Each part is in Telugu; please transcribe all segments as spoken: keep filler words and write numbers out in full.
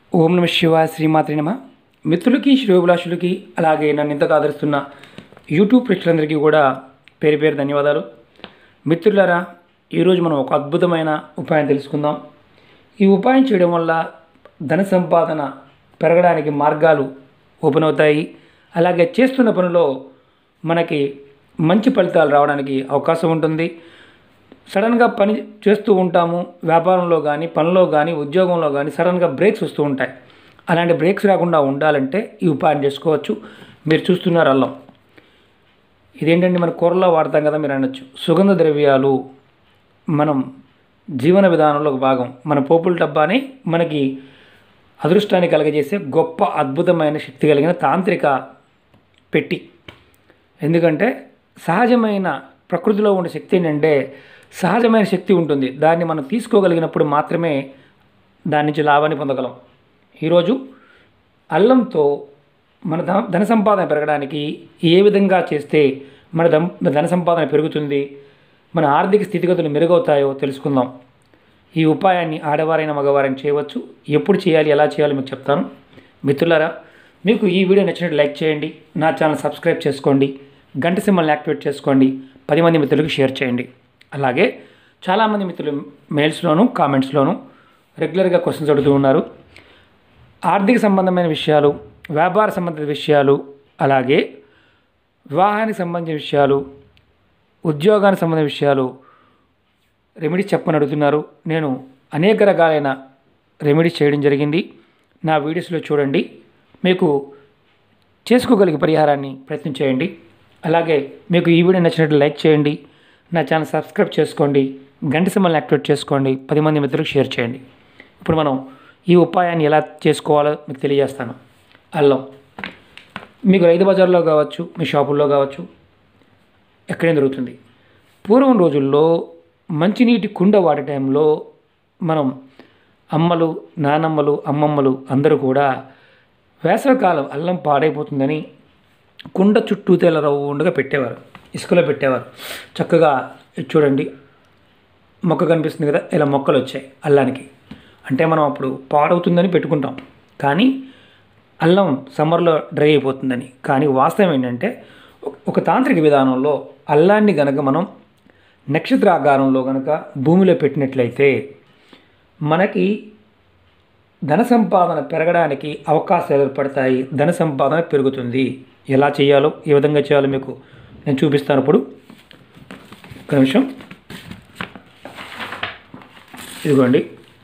ఓం నమ శివాయ. శ్రీమాత్రి నమ. మిత్రులకి, శ్రేయోభిలాషులకి, అలాగే నన్ను ఇంతగా ఆదరిస్తున్న యూట్యూబ్ ప్రేక్షకులందరికీ కూడా పేరు పేరు ధన్యవాదాలు. మిత్రులారా, ఈరోజు మనం ఒక అద్భుతమైన ఉపాయం తెలుసుకుందాం. ఈ ఉపాయం చేయడం వల్ల ధన సంపాదన పెరగడానికి మార్గాలు ఓపెన్ అవుతాయి. అలాగే చేస్తున్న పనిలో మనకి మంచి ఫలితాలు రావడానికి అవకాశం ఉంటుంది. సడన్గా పని చేస్తూ ఉంటాము, వ్యాపారంలో కానీ, పనిలో కానీ, ఉద్యోగంలో కానీ సడన్గా బ్రేక్స్ వస్తూ ఉంటాయి. అలాంటి బ్రేక్స్ రాకుండా ఉండాలంటే ఈ ఉపాయం చేసుకోవచ్చు. మీరు చూస్తున్నారు అల్లం. ఇదేంటంటే మన కూరలో వాడతాం కదా, మీరు అనొచ్చు. సుగంధ ద్రవ్యాలు మనం జీవన విధానంలో ఒక భాగం. మన పోపుల డబ్బాని మనకి అదృష్టాన్ని కలగజేసే గొప్ప అద్భుతమైన శక్తి కలిగిన తాంత్రిక పెట్టి. ఎందుకంటే సహజమైన ప్రకృతిలో ఉండే శక్తి ఏంటంటే సహజమైన శక్తి ఉంటుంది. దాన్ని మనం తీసుకోగలిగినప్పుడు మాత్రమే దాని నుంచి లాభాన్ని పొందగలం. ఈరోజు అల్లంతో మన ధన సంపాదన పెరగడానికి ఏ విధంగా చేస్తే మన ధన సంపాదన పెరుగుతుంది, మన ఆర్థిక స్థితిగతులు మెరుగవుతాయో తెలుసుకుందాం. ఈ ఉపాయాన్ని ఆడవారైన మగవారైనా చేయవచ్చు. ఎప్పుడు చేయాలి, ఎలా చేయాలో మీకు చెప్తాను. మిత్రులారా, మీకు ఈ వీడియో నచ్చినట్టు లైక్ చేయండి, నా ఛానల్ సబ్స్క్రైబ్ చేసుకోండి, గంట సింబల్ని యాక్టివేట్ చేసుకోండి, పది మంది మిత్రులకు షేర్ చేయండి. అలాగే చాలామంది మిత్రులు మెయిల్స్లోను, కామెంట్స్లోను రెగ్యులర్గా క్వశ్చన్స్ అడుగుతూ ఉన్నారు. ఆర్థిక సంబంధమైన విషయాలు, వ్యాపార సంబంధిత విషయాలు, అలాగే వివాహానికి సంబంధించిన విషయాలు, ఉద్యోగానికి సంబంధించిన విషయాలు రెమెడీస్ చెప్పని అడుగుతున్నారు. నేను అనేక రకాలైన రెమెడీస్ చేయడం జరిగింది. నా వీడియోస్లో చూడండి, మీకు చేసుకోగలిగే పరిహారాన్ని ప్రయత్నం చేయండి. అలాగే మీకు ఈ వీడియో నచ్చినట్లు లైక్ చేయండి, నా ఛానల్ సబ్స్క్రైబ్ చేసుకోండి, గంట సింబల్ని యాక్టివేట్ చేసుకోండి, పది మంది మిత్రులకు షేర్ చేయండి. ఇప్పుడు మనం ఈ ఉపాయాన్ని ఎలా చేసుకోవాలో మీకు తెలియజేస్తాను. అల్లం మీకు రైతు బజార్లో కావచ్చు, మీ షాపుల్లో కావచ్చు, ఎక్కడైనా దొరుకుతుంది. పూర్వం రోజుల్లో మంచినీటి కుండ వాడే టైంలో మనం అమ్మలు, నానమ్మలు, అమ్మమ్మలు అందరూ కూడా వేసవికాలం అల్లం పాడైపోతుందని కుండ చుట్టూ తెల్ల రౌండ్గా పెట్టేవారు, ఇసుకలో పెట్టేవారు. చక్కగా చూడండి, మొక్క కనిపిస్తుంది కదా, ఇలా మొక్కలు వచ్చాయి అల్లానికి. అంటే మనం అప్పుడు పాడవుతుందని పెట్టుకుంటాం, కానీ అల్లం సమ్మర్లో డ్రై అయిపోతుందని. కానీ వాస్తవం ఏంటంటే ఒక తాంత్రిక విధానంలో అల్లాన్ని కనుక మనం నక్షత్రాకారంలో కనుక భూమిలో పెట్టినట్లయితే మనకి ధన సంపాదన పెరగడానికి అవకాశాలు ఏర్పడతాయి, ధన సంపాదన పెరుగుతుంది. ఎలా చేయాలో, ఏ విధంగా చేయాలో మీకు నేను చూపిస్తాను. ఇప్పుడు ఒక నిమిషం. ఇదిగోండి,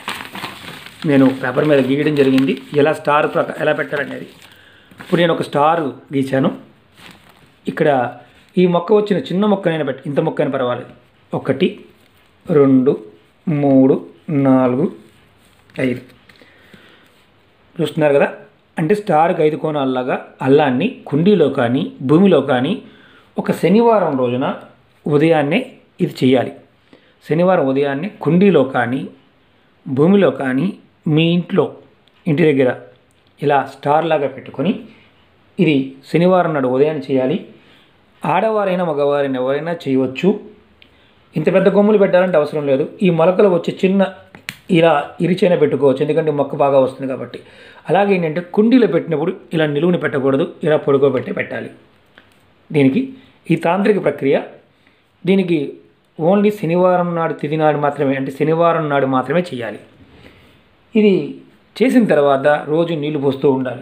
నేను పేపర్ మీద గీయడం జరిగింది ఎలా స్టార్ ప్రక ఎలా పెట్టాలనేది. ఇప్పుడు నేను ఒక స్టార్ గీశాను. ఇక్కడ ఈ మొక్క వచ్చిన చిన్న మొక్కనైనా పెట్టి, ఇంత మొక్కైనా పర్వాలేదు. ఒకటి, రెండు, మూడు, నాలుగు, ఐదు. చూస్తున్నారు కదా, అంటే స్టార్కి ఐదు కోణాల్లాగా అల్లాన్ని కుండీలో కానీ, భూమిలో కానీ ఒక శనివారం రోజున ఉదయాన్నే ఇది చేయాలి. శనివారం ఉదయాన్నే కుండీలో కానీ, భూమిలో కానీ, మీ ఇంట్లో ఇంటి దగ్గర ఇలా స్టార్ లాగా పెట్టుకొని ఇది శనివారం నాడు ఉదయాన్నే చేయాలి. ఆడవారైనా మగవారైనా ఎవరైనా చేయవచ్చు. ఇంత పెద్ద కొమ్ములు పెట్టాలంటే అవసరం లేదు. ఈ మొలకలు వచ్చే చిన్న ఇలా ఇరిచైనా పెట్టుకోవచ్చు, ఎందుకంటే మొక్క బాగా వస్తుంది కాబట్టి. అలాగే ఏంటంటే కుండీలో పెట్టినప్పుడు ఇలా నిలువుని పెట్టకూడదు, ఇలా పొడుకోబెట్టి పెట్టాలి. దీనికి ఈ తాంత్రిక ప్రక్రియ, దీనికి ఓన్లీ శనివారం నాడు తిథి నాడు మాత్రమే, అంటే శనివారం నాడు మాత్రమే చేయాలి. ఇది చేసిన తర్వాత రోజు నీళ్లు పోస్తూ ఉండాలి.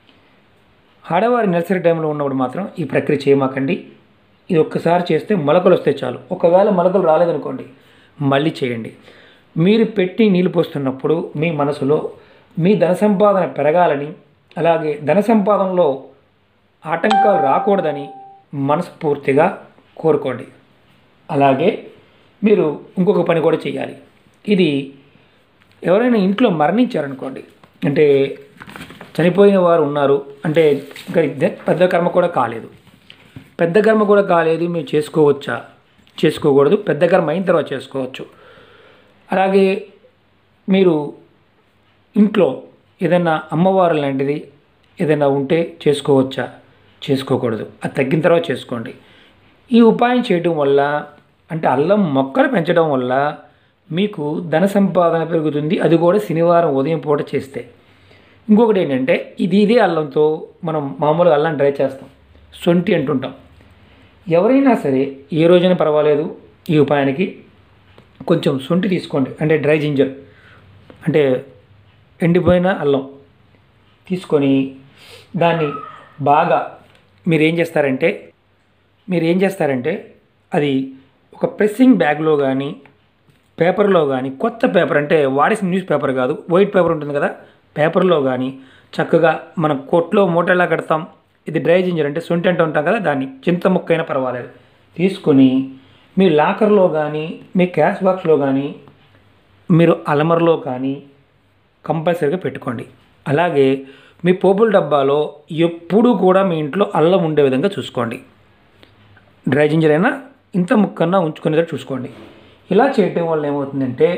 ఆడవారి నర్సరీ టైంలో ఉన్నప్పుడు మాత్రం ఈ ప్రక్రియ చేయమాకండి. ఇది ఒక్కసారి చేస్తే మొలకలు వస్తే చాలు. ఒకవేళ మొలకలు రాలేదనుకోండి, మళ్ళీ చేయండి. మీరు పెట్టి నీళ్ళు పోస్తున్నప్పుడు మీ మనసులో మీ ధన సంపాదన పెరగాలని, అలాగే ధన సంపాదనలో ఆటంకాలు రాకూడదని మనస్ఫూర్తిగా కోరుకోండి. అలాగే మీరు ఇంకొక పని కూడా చేయాలి. ఇది ఎవరైనా ఇంట్లో మరణించారనుకోండి, అంటే చనిపోయిన వారు ఉన్నారు అంటే ఇంకా పెద్ద కర్మ కూడా కాలేదు, పెద్ద కర్మ కూడా కాలేదు మీరు చేసుకోవచ్చా? చేసుకోకూడదు. పెద్ద కర్మ అయిన తర్వాత చేసుకోవచ్చు. అలాగే మీరు ఇంట్లో ఏదైనా అమ్మవారు లాంటిది ఏదైనా ఉంటే చేసుకోవచ్చా? చేసుకోకూడదు. అది తగ్గిన తర్వాత చేసుకోండి. ఈ ఉపాయం చేయడం వల్ల, అంటే అల్లం మొక్కలు పెంచడం వల్ల మీకు ధన సంపాదన పెరుగుతుంది. అది కూడా శనివారం ఉదయం పూట చేస్తే. ఇంకొకటి ఏంటంటే ఇది ఇదే అల్లంతో మనం మామూలుగా అల్లం డ్రై చేస్తాం, సొంటి అంటుంటాం. ఎవరైనా సరే ఏ రోజైనా పర్వాలేదు ఈ ఉపాయానికి కొంచెం సొంటి తీసుకోండి, అంటే డ్రై జింజర్ అంటే ఎండిపోయిన అల్లం తీసుకొని దాన్ని బాగా మీరు ఏం చేస్తారంటే మీరు ఏం చేస్తారంటే అది ఒక ప్రెస్సింగ్ బ్యాగ్లో కానీ పేపర్లో కానీ, కొత్త పేపర్ అంటే వాడేసిన న్యూస్ పేపర్ కాదు, వైట్ పేపర్ ఉంటుంది కదా, పేపర్లో కానీ చక్కగా మనం కొట్లో మూటలా కడతాం, ఇది డ్రై జింజర్ అంటే సొంటి అంటూ ఉంటాం కదా, దాన్ని చింత ముక్క అయినా పర్వాలేదు తీసుకొని మీ లాకర్లో కానీ మీ క్యాష్ బాక్స్లో కానీ మీరు అలమరలో కానీ కంపల్సరీగా పెట్టుకోండి. అలాగే మీ పోపుల డబ్బాలో ఎప్పుడూ కూడా మీ ఇంట్లో అల్లం ఉండే విధంగా చూసుకోండి. డ్రై జింజర్ అయినా ఇంత ముక్కన్నా ఉంచుకునేటట్టు చూసుకోండి. ఇలా చేయటం వల్ల ఏమవుతుందంటే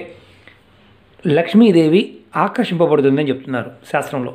లక్ష్మీదేవి ఆకర్షింపబడుతుందని చెప్తున్నారు శాస్త్రంలో.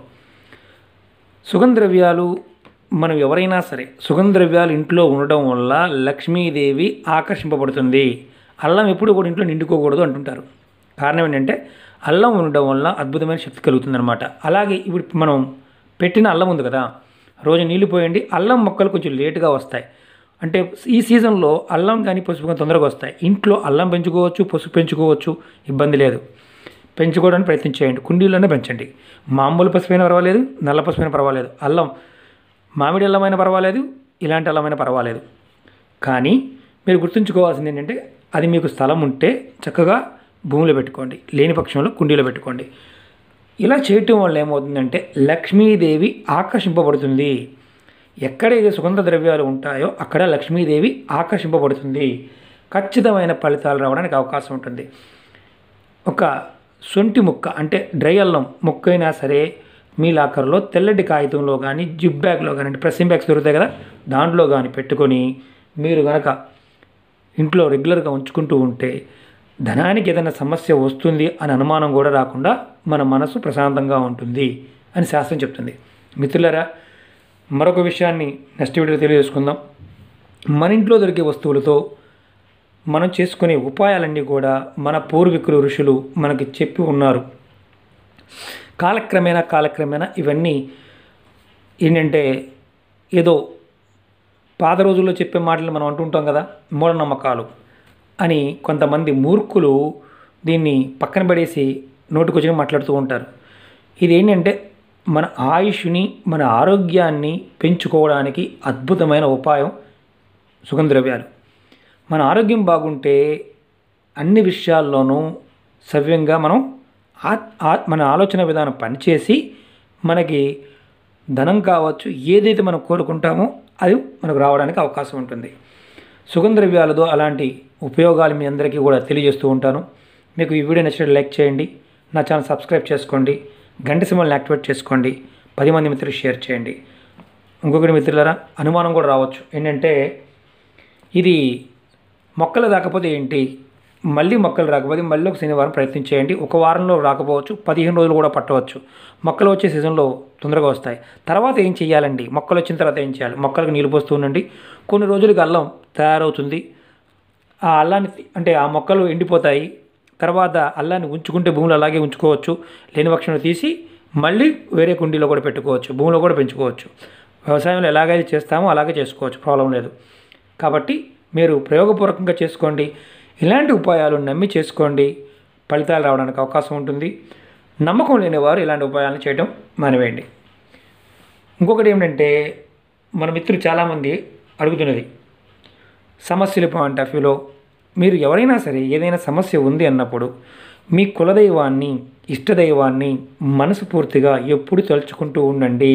సుగంధ ద్రవ్యాలు మనం ఎవరైనా సరే సుగంధ ద్రవ్యాలు ఇంట్లో ఉండడం వల్ల లక్ష్మీదేవి ఆకర్షింపబడుతుంది. అల్లం ఎప్పుడు కూడా ఇంట్లో నిండుకోకూడదు అంటుంటారు. కారణం ఏంటంటే అల్లం ఉండడం వల్ల అద్భుతమైన శక్తి కలుగుతుందన్నమాట. అలాగే ఇప్పుడు మనం పెట్టిన అల్లం ఉంది కదా, రోజు నీళ్ళు పోయండి, అల్లం మొక్కలు కొంచెం లేటుగా వస్తాయి. అంటే ఈ సీజన్లో అల్లం కానీ పసుపు కానీ తొందరగా వస్తాయి. ఇంట్లో అల్లం పెంచుకోవచ్చు, పసుపు పెంచుకోవచ్చు, ఇబ్బంది లేదు. పెంచుకోవడానికి ప్రయత్నం చేయండి, కుండీలోనే పెంచండి. మామూలు పసుపు అయినా పర్వాలేదు, నల్ల పసుపు అయినా పర్వాలేదు, అల్లం మామిడి అల్లమైనా పర్వాలేదు, ఇలాంటి అల్లమైనా పర్వాలేదు. కానీ మీరు గుర్తుంచుకోవాల్సింది ఏంటంటే అది మీకు స్థలం ఉంటే చక్కగా భూమిలో పెట్టుకోండి, లేని పక్షంలో కుండీలో పెట్టుకోండి. ఇలా చేయటం వల్ల ఏమవుతుందంటే లక్ష్మీదేవి ఆకర్షింపబడుతుంది. ఎక్కడైతే సుగంధ ద్రవ్యాలు ఉంటాయో అక్కడ లక్ష్మీదేవి ఆకర్షింపబడుతుంది. ఖచ్చితమైన ఫలితాలు రావడానికి అవకాశం ఉంటుంది. ఒక సొంటి ముక్క అంటే డ్రై అల్లం ముక్క అయినా సరే మీ లాకర్లో తెల్లటి కాగితంలో కానీ జిప్ బ్యాగ్లో కానీ, అంటే ప్రెస్సింగ్ బ్యాగ్స్ దొరుకుతాయి కదా, దాంట్లో కానీ పెట్టుకొని మీరు కనుక ఇంట్లో రెగ్యులర్గా ఉంచుకుంటూ ఉంటే ధనానికి ఏదైనా సమస్య వస్తుంది అని అనుమానం కూడా రాకుండా మన మనసు ప్రశాంతంగా ఉంటుంది అని శాస్త్రం చెప్తుంది. మిత్రులారా, మరొక విషయాన్ని నెక్స్ట్ వీడియోలో తెలియజేసుకుందాం. మన ఇంట్లో దొరికే వస్తువులతో మనం చేసుకునే ఉపాయాలన్నీ కూడా మన పూర్వీకులు ఋషులు మనకి చెప్పి ఉన్నారు. కాలక్రమేణా కాలక్రమేణా ఇవన్నీ ఏంటంటే ఏదో పాత రోజుల్లో చెప్పే మాటలు మనం అంటుంటాం కదా, మూఢనమ్మకాలు అని కొంతమంది మూర్ఖులు దీన్ని పక్కన పడేసి నోటికొచ్చిన మాట్లాడుతూ ఉంటారు. ఇది ఏంటంటే మన ఆయుష్ని మన ఆరోగ్యాన్ని పెంచుకోవడానికి అద్భుతమైన ఉపాయం సుగంధ ద్రవ్యాలు. మన ఆరోగ్యం బాగుంటే అన్ని విషయాల్లోనూ సవ్యంగా మనం మన ఆలోచన విధానం పనిచేసి మనకి ధనం కావచ్చు, ఏదైతే మనం కోరుకుంటామో అది మనకు రావడానికి అవకాశం ఉంటుంది. సుగంధ ద్రవ్యాలతో అలాంటి ఉపయోగాలు మీ అందరికీ కూడా తెలియజేస్తూ ఉంటాను. మీకు ఈ వీడియో నచ్చినట్టు లైక్ చేయండి, నా ఛానల్ సబ్స్క్రైబ్ చేసుకోండి, గంట సింబల్ని యాక్టివేట్ చేసుకోండి, పది మంది మిత్రులు షేర్ చేయండి. ఇంకొకటి మిత్రులారా, అనుమానం కూడా రావచ్చు ఏంటంటే ఇది మొక్కలు రాకపోతే ఏంటి, మళ్ళీ మొక్కలు రాకపోతే మళ్ళీ ఒక శనివారం ప్రయత్నం చేయండి. ఒక వారంలో రాకపోవచ్చు, పదిహేను రోజులు కూడా పట్టవచ్చు. మొక్కలు వచ్చే సీజన్లో తొందరగా వస్తాయి. తర్వాత ఏం చేయాలండి, మొక్కలు వచ్చిన తర్వాత ఏం చేయాలి, మొక్కలకు నీళ్ళు పోస్తూ ఉండండి. కొన్ని రోజులకి అల్లం తయారవుతుంది. ఆ అల్లాన్ని అంటే ఆ మొక్కలు ఎండిపోతాయి. తర్వాత అల్లాన్ని ఉంచుకుంటే భూమిలో అలాగే ఉంచుకోవచ్చు, లేని పక్షంలో తీసి మళ్ళీ వేరే కుండీలో కూడా పెట్టుకోవచ్చు, భూమిలో కూడా పెంచుకోవచ్చు. వ్యవసాయంలో ఎలాగైతే చేస్తామో అలాగే చేసుకోవచ్చు, ప్రాబ్లం లేదు. కాబట్టి మీరు ప్రయోగపూర్వకంగా చేసుకోండి. ఇలాంటి ఉపాయాలు నమ్మి చేసుకోండి, ఫలితాలు రావడానికి అవకాశం ఉంటుంది. నమ్మకం లేని వారు ఇలాంటి ఉపాయాలను చేయడం మానివేయండి. ఇంకొకటి ఏమిటంటే మన మిత్రులు చాలామంది అడుగుతున్నది సమస్యలు పాయింట్ ఆఫ్ వ్యూలో మీరు ఎవరైనా సరే ఏదైనా సమస్య ఉంది అన్నప్పుడు మీ కులదైవాన్ని ఇష్టదైవాన్ని మనస్ఫూర్తిగా ఎప్పుడు తలుచుకుంటూ ఉండండి.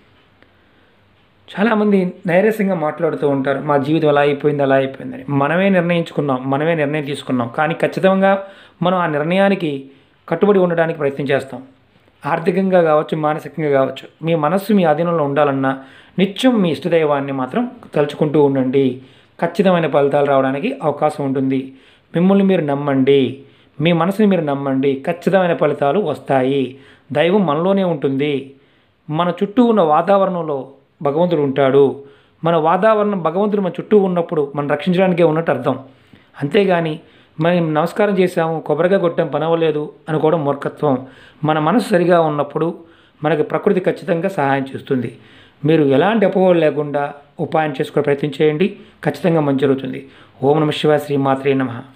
చాలామంది నైరస్యంగా మాట్లాడుతూ ఉంటారు, మా జీవితం అలా అయిపోయింది అలా అయిపోయిందని. మనమే నిర్ణయించుకున్నాం, మనమే నిర్ణయం తీసుకున్నాం, కానీ ఖచ్చితంగా మనం ఆ నిర్ణయానికి కట్టుబడి ఉండడానికి ప్రయత్నం చేస్తాం. ఆర్థికంగా కావచ్చు, మానసికంగా కావచ్చు. మీ మనస్సు మీ ఆధీనంలో ఉండాలన్నా నిత్యం మీ ఇష్టదైవాన్ని మాత్రం తలుచుకుంటూ ఉండండి. ఖచ్చితమైన ఫలితాలు రావడానికి అవకాశం ఉంటుంది. మిమ్మల్ని మీరు నమ్మండి, మీ మనసుని మీరు నమ్మండి, ఖచ్చితమైన ఫలితాలు వస్తాయి. దైవం మనలోనే ఉంటుంది. మన చుట్టూ ఉన్న వాతావరణంలో భగవంతుడు ఉంటాడు. మన వాతావరణం భగవంతుడు మన చుట్టూ ఉన్నప్పుడు మనం రక్షించడానికే ఉన్నట్టు అర్థం. అంతేగాని మనం నమస్కారం చేసాము, కొబ్బరిగా కొట్టాం, పని అవ్వలేదు అనుకోవడం మూర్ఖత్వం. మన మనసు సరిగా ఉన్నప్పుడు మనకి ప్రకృతి ఖచ్చితంగా సహాయం చేస్తుంది. మీరు ఎలాంటి అపోహలు లేకుండా ఉపాయం చేసుకునే ప్రయత్నం చేయండి. ఖచ్చితంగా మంచి జరుగుతుంది. ఓం నమః శివాయ. శ్రీ మాత్రే నమః.